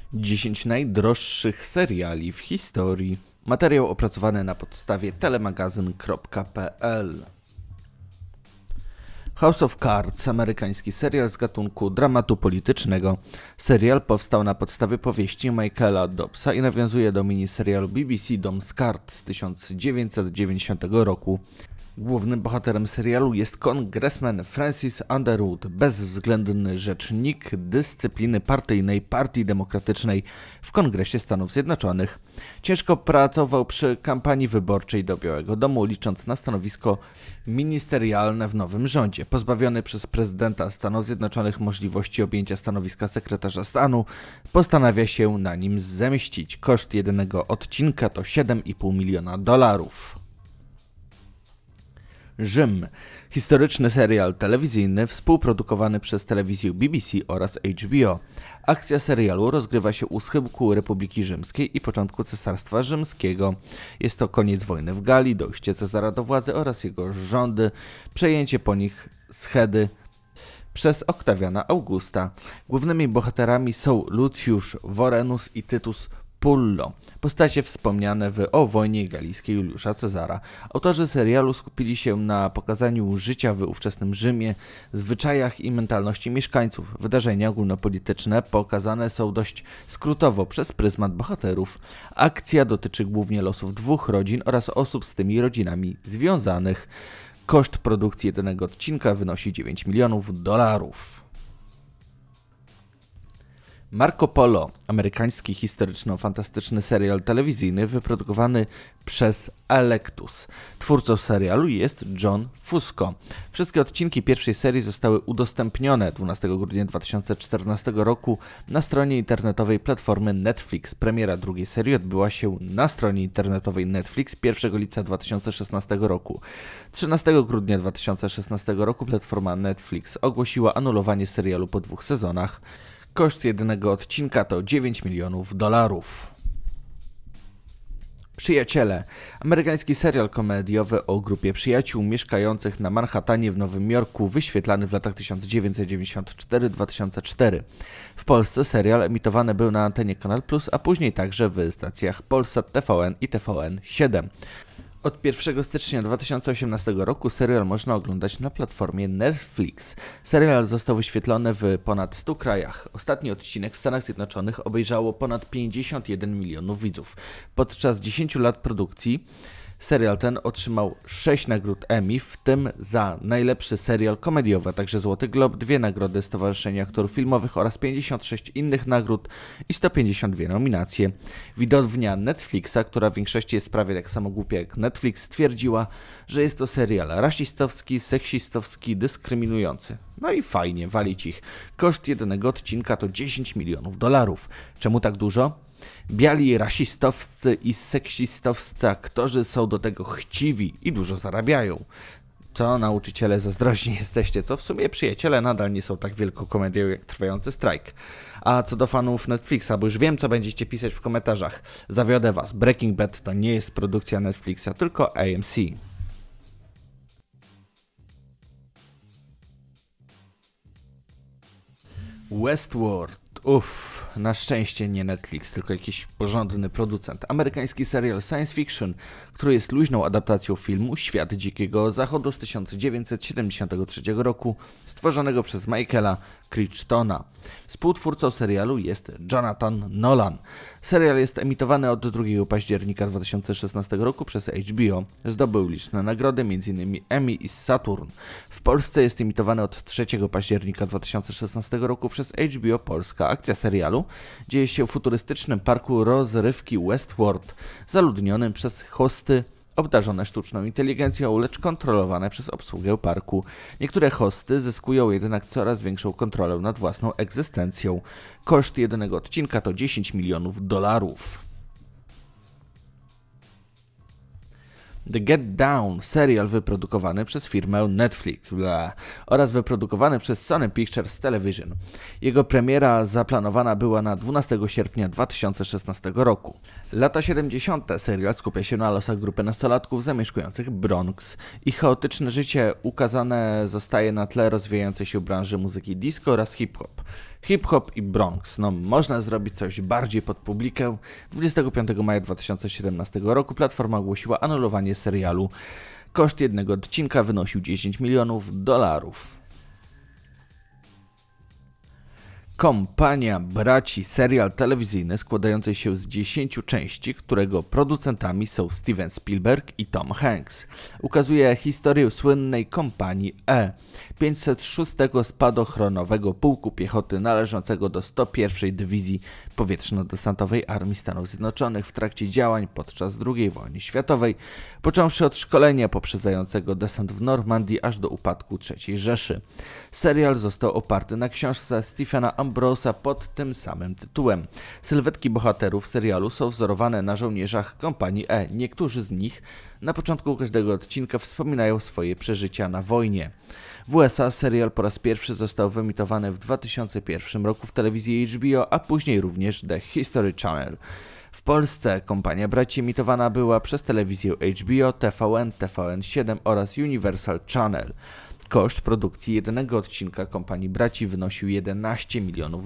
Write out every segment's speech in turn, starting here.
10 najdroższych seriali w historii. Materiał opracowany na podstawie telemagazyn.pl. House of Cards, amerykański serial z gatunku dramatu politycznego. Serial powstał na podstawie powieści Michaela Dobbsa i nawiązuje do miniserialu BBC Dom z Kart z 1990 roku. Głównym bohaterem serialu jest kongresmen Francis Underwood, bezwzględny rzecznik dyscypliny partyjnej Partii Demokratycznej w Kongresie Stanów Zjednoczonych. Ciężko pracował przy kampanii wyborczej do Białego Domu, licząc na stanowisko ministerialne w nowym rządzie. Pozbawiony przez prezydenta Stanów Zjednoczonych możliwości objęcia stanowiska sekretarza stanu, postanawia się na nim zemścić. Koszt jednego odcinka to $7,5 miliona. Rzym. Historyczny serial telewizyjny współprodukowany przez telewizję BBC oraz HBO. Akcja serialu rozgrywa się u schyłku Republiki Rzymskiej i początku Cesarstwa Rzymskiego. Jest to koniec wojny w Galii, dojście Cezara do władzy oraz jego rządy, przejęcie po nich Schedy przez Oktawiana Augusta. Głównymi bohaterami są Lucius Vorenus i Tytus Pullo, postacie wspomniane o wojnie galijskiej Juliusza Cezara. Autorzy serialu skupili się na pokazaniu życia w ówczesnym Rzymie, zwyczajach i mentalności mieszkańców. Wydarzenia ogólnopolityczne pokazane są dość skrótowo przez pryzmat bohaterów. Akcja dotyczy głównie losów dwóch rodzin oraz osób z tymi rodzinami związanych. Koszt produkcji jednego odcinka wynosi $9 milionów. Marco Polo, amerykański historyczno-fantastyczny serial telewizyjny wyprodukowany przez Electus. Twórcą serialu jest John Fusco. Wszystkie odcinki pierwszej serii zostały udostępnione 12 grudnia 2014 roku na stronie internetowej platformy Netflix. Premiera drugiej serii odbyła się na stronie internetowej Netflix 1 lipca 2016 roku. 13 grudnia 2016 roku platforma Netflix ogłosiła anulowanie serialu po 2 sezonach. Koszt jednego odcinka to $9 milionów. Przyjaciele. Amerykański serial komediowy o grupie przyjaciół mieszkających na Manhattanie w Nowym Jorku, wyświetlany w latach 1994-2004. W Polsce serial emitowany był na antenie Kanal Plus, a później także w stacjach Polsat, TVN i TVN7. Od 1 stycznia 2018 roku serial można oglądać na platformie Netflix. Serial został wyświetlony w ponad 100 krajach. Ostatni odcinek w Stanach Zjednoczonych obejrzało ponad 51 milionów widzów. Podczas 10 lat produkcji serial ten otrzymał 6 nagród Emmy, w tym za najlepszy serial komediowy, a także Złoty Glob, 2 nagrody Stowarzyszenia Aktorów Filmowych oraz 56 innych nagród i 152 nominacje. Widownia Netflixa, która w większości jest prawie tak samo głupia jak Netflix, stwierdziła, że jest to serial rasistowski, seksistowski, dyskryminujący. No i fajnie, walić ich. Koszt jednego odcinka to $10 milionów. Czemu tak dużo? Biali rasistowscy i seksistowscy aktorzy są do tego chciwi i dużo zarabiają. Co, nauczyciele, zazdrośni jesteście, co w sumie przyjaciele nadal nie są tak wielką komedią jak trwający strajk. A co do fanów Netflixa, bo już wiem, co będziecie pisać w komentarzach. Zawiodę was, Breaking Bad to nie jest produkcja Netflixa, tylko AMC. Westworld. Na szczęście nie Netflix, tylko jakiś porządny producent. Amerykański serial science fiction, który jest luźną adaptacją filmu Świat Dzikiego Zachodu z 1973 roku, stworzonego przez Michaela Crichtona. Współtwórcą serialu jest Jonathan Nolan. Serial jest emitowany od 2 października 2016 roku przez HBO. Zdobył liczne nagrody, m.in. Emmy i Saturn. W Polsce jest emitowany od 3 października 2016 roku przez HBO Polska. Akcja serialu dzieje się w futurystycznym parku rozrywki Westworld, zaludnionym przez hosty obdarzone sztuczną inteligencją, lecz kontrolowane przez obsługę parku. Niektóre hosty zyskują jednak coraz większą kontrolę nad własną egzystencją. Koszt jednego odcinka to $10 milionów. The Get Down, serial wyprodukowany przez firmę Netflix oraz wyprodukowany przez Sony Pictures Television. Jego premiera zaplanowana była na 12 sierpnia 2016 roku. Lata 70. serial skupia się na losach grupy nastolatków zamieszkujących Bronx. Ich chaotyczne życie ukazane zostaje na tle rozwijającej się branży muzyki disco oraz hip-hop. Hip-hop i Bronx. No, można zrobić coś bardziej pod publikę. 25 maja 2017 roku platforma ogłosiła anulowanie serialu. Koszt jednego odcinka wynosił $10 milionów. Kompania Braci, serial telewizyjny składający się z 10 części, którego producentami są Steven Spielberg i Tom Hanks. Ukazuje historię słynnej kompanii E, 506 Spadochronowego Pułku Piechoty należącego do 101 Dywizji Powietrzno-Desantowej Armii Stanów Zjednoczonych w trakcie działań podczas II wojny światowej, począwszy od szkolenia poprzedzającego desant w Normandii aż do upadku III Rzeszy. Serial został oparty na książce Stephena Ambrosa pod tym samym tytułem. Sylwetki bohaterów serialu są wzorowane na żołnierzach kompanii E. Niektórzy z nich na początku każdego odcinka wspominają swoje przeżycia na wojnie. W USA serial po raz pierwszy został wyemitowany w 2001 roku w telewizji HBO, a później również The History Channel. W Polsce kompania Braci emitowana była przez telewizję HBO, TVN, TVN7 oraz Universal Channel. Koszt produkcji jednego odcinka kompanii Braci wynosił $11 milionów.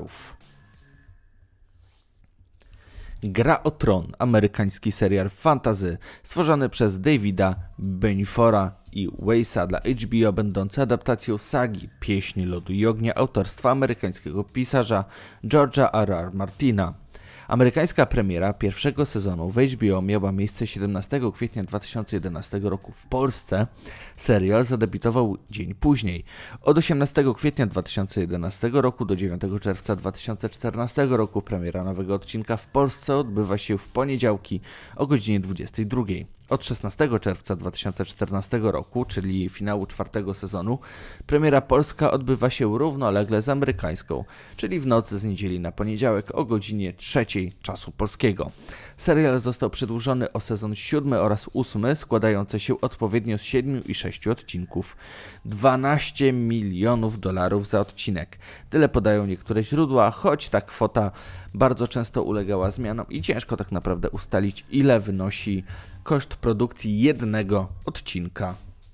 Gra o Tron, amerykański serial fantasy stworzony przez Davida Benifora i Weissa dla HBO, będący adaptacją sagi Pieśni Lodu i Ognia autorstwa amerykańskiego pisarza George'a R.R. Martina. Amerykańska premiera pierwszego sezonu w HBO miała miejsce 17 kwietnia 2011 roku. W Polsce serial zadebiutował dzień później. Od 18 kwietnia 2011 roku do 9 czerwca 2014 roku premiera nowego odcinka w Polsce odbywa się w poniedziałki o godzinie 22. Od 16 czerwca 2014 roku, czyli finału czwartego sezonu, premiera polska odbywa się równolegle z amerykańską, czyli w nocy z niedzieli na poniedziałek o godzinie 3 czasu polskiego. Serial został przedłużony o sezon 7 oraz 8, składający się odpowiednio z 7 i 6 odcinków. $12 milionów za odcinek. Tyle podają niektóre źródła, choć ta kwota bardzo często ulegała zmianom i ciężko tak naprawdę ustalić, ile wynosi koszt produkcji jednego odcinka.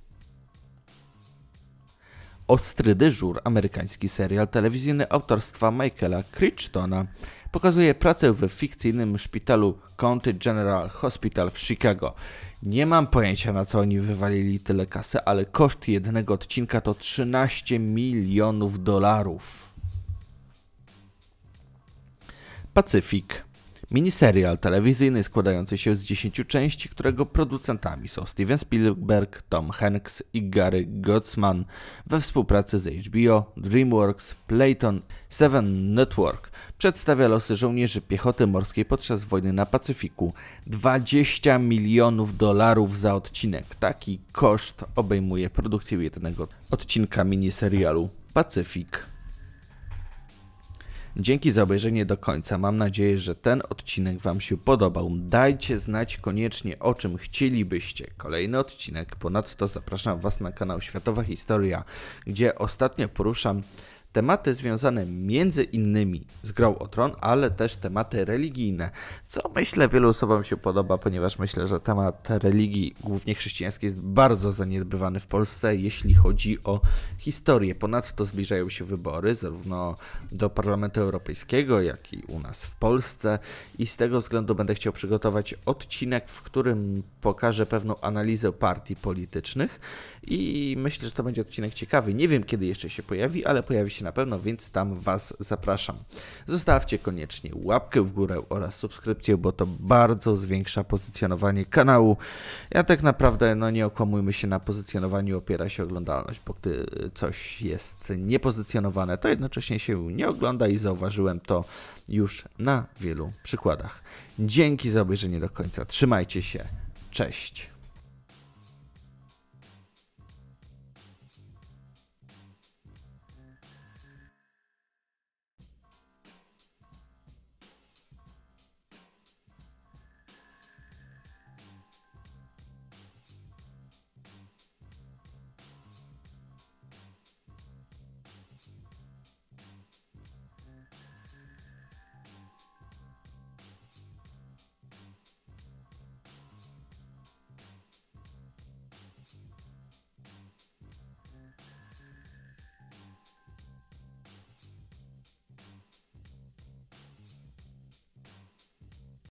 Ostry dyżur, amerykański serial telewizyjny autorstwa Michaela Crichtona, pokazuje pracę we fikcyjnym szpitalu County General Hospital w Chicago. Nie mam pojęcia, na co oni wywalili tyle kasy, ale koszt jednego odcinka to $13 milionów. Pacyfik. Miniserial telewizyjny składający się z 10 części, którego producentami są Steven Spielberg, Tom Hanks i Gary Goetzman we współpracy z HBO, DreamWorks, Playton, Seven Network. Przedstawia losy żołnierzy piechoty morskiej podczas wojny na Pacyfiku. $20 milionów za odcinek. Taki koszt obejmuje produkcję jednego odcinka miniserialu Pacyfik. Dzięki za obejrzenie do końca. Mam nadzieję, że ten odcinek Wam się podobał. Dajcie znać koniecznie, o czym chcielibyście kolejny odcinek. Ponadto zapraszam Was na kanał Światowa Historia, gdzie ostatnio poruszam tematy związane między innymi z grą o Tron, ale też tematy religijne, co myślę wielu osobom się podoba, ponieważ myślę, że temat religii, głównie chrześcijańskiej, jest bardzo zaniedbywany w Polsce, jeśli chodzi o historię. Ponadto zbliżają się wybory, zarówno do Parlamentu Europejskiego, jak i u nas w Polsce i z tego względu będę chciał przygotować odcinek, w którym pokażę pewną analizę partii politycznych i myślę, że to będzie odcinek ciekawy. Nie wiem, kiedy jeszcze się pojawi, ale pojawi się na pewno, więc tam Was zapraszam. Zostawcie koniecznie łapkę w górę oraz subskrypcję, bo to bardzo zwiększa pozycjonowanie kanału. Ja tak naprawdę, nie okłamujmy się, na pozycjonowaniu opiera się oglądalność, bo gdy coś jest niepozycjonowane, to jednocześnie się nie ogląda i zauważyłem to już na wielu przykładach. Dzięki za obejrzenie do końca. Trzymajcie się. Cześć.